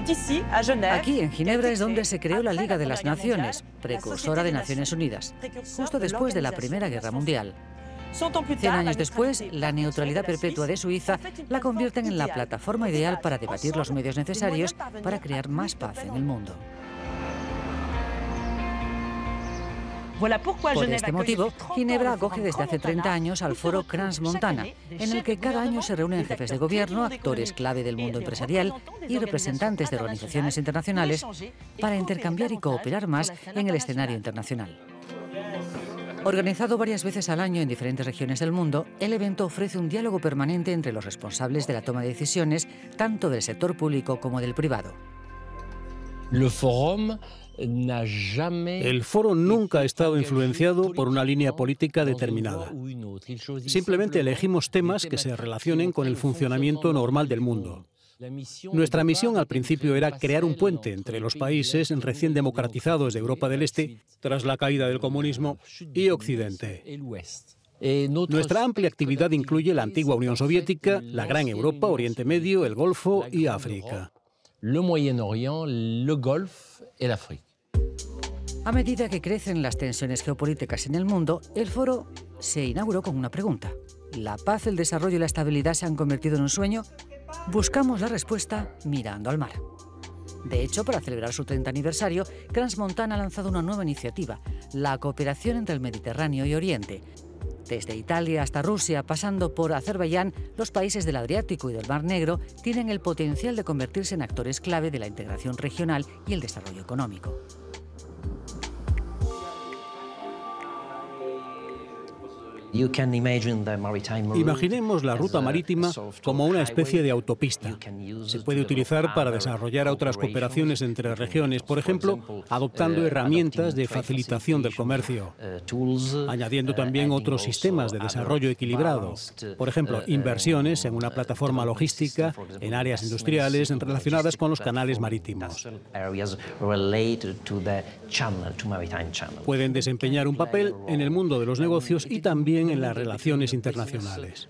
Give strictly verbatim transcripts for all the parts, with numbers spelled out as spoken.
Aquí, en Ginebra, es donde se creó la Liga de las Naciones, precursora de Naciones Unidas, justo después de la Primera Guerra Mundial. Cien años después, la neutralidad perpetua de Suiza la convierten en la plataforma ideal para debatir los medios necesarios para crear más paz en el mundo. Por este motivo, Ginebra acoge desde hace treinta años al foro Crans-Montana, en el que cada año se reúnen jefes de gobierno, actores clave del mundo empresarial y representantes de organizaciones internacionales para intercambiar y cooperar más en el escenario internacional. Organizado varias veces al año en diferentes regiones del mundo, el evento ofrece un diálogo permanente entre los responsables de la toma de decisiones, tanto del sector público como del privado. El foro nunca ha estado influenciado por una línea política determinada. Simplemente elegimos temas que se relacionen con el funcionamiento normal del mundo. Nuestra misión al principio era crear un puente entre los países recién democratizados de Europa del Este, tras la caída del comunismo, y Occidente. Nuestra amplia actividad incluye la antigua Unión Soviética, la Gran Europa, Oriente Medio, el Golfo y África. A medida que crecen las tensiones geopolíticas en el mundo, el foro se inauguró con una pregunta. ¿La paz, el desarrollo y la estabilidad se han convertido en un sueño? Buscamos la respuesta mirando al mar. De hecho, para celebrar su treinta aniversario, Crans-Montana ha lanzado una nueva iniciativa, la cooperación entre el Mediterráneo y Oriente. Desde Italia hasta Rusia, pasando por Azerbaiyán, los países del Adriático y del Mar Negro tienen el potencial de convertirse en actores clave de la integración regional y el desarrollo económico. Imaginemos la ruta marítima como una especie de autopista. Se puede utilizar para desarrollar otras cooperaciones entre regiones, por ejemplo, adoptando herramientas de facilitación del comercio, añadiendo también otros sistemas de desarrollo equilibrado, por ejemplo, inversiones en una plataforma logística, en áreas industriales relacionadas con los canales marítimos. Pueden desempeñar un papel en el mundo de los negocios y también en las relaciones internacionales.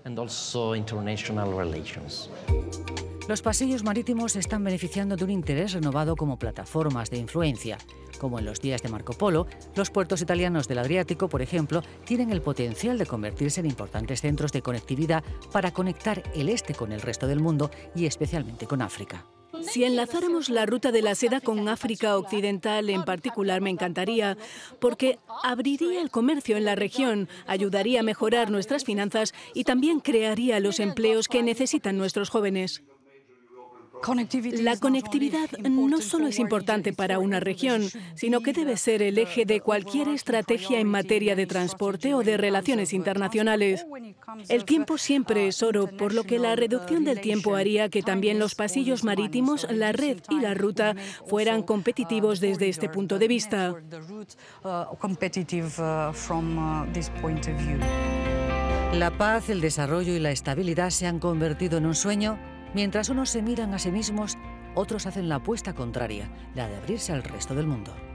Los pasillos marítimos se están beneficiando de un interés renovado como plataformas de influencia. Como en los días de Marco Polo, los puertos italianos del Adriático, por ejemplo, tienen el potencial de convertirse en importantes centros de conectividad para conectar el este con el resto del mundo y especialmente con África. Si enlazáramos la ruta de la seda con África Occidental en particular, me encantaría, porque abriría el comercio en la región, ayudaría a mejorar nuestras finanzas y también crearía los empleos que necesitan nuestros jóvenes. La conectividad no solo es importante para una región, sino que debe ser el eje de cualquier estrategia en materia de transporte o de relaciones internacionales. El tiempo siempre es oro, por lo que la reducción del tiempo haría que también los pasillos marítimos, la red y la ruta fueran competitivos desde este punto de vista. La paz, el desarrollo y la estabilidad se han convertido en un sueño. Mientras unos se miran a sí mismos, otros hacen la apuesta contraria, la de abrirse al resto del mundo.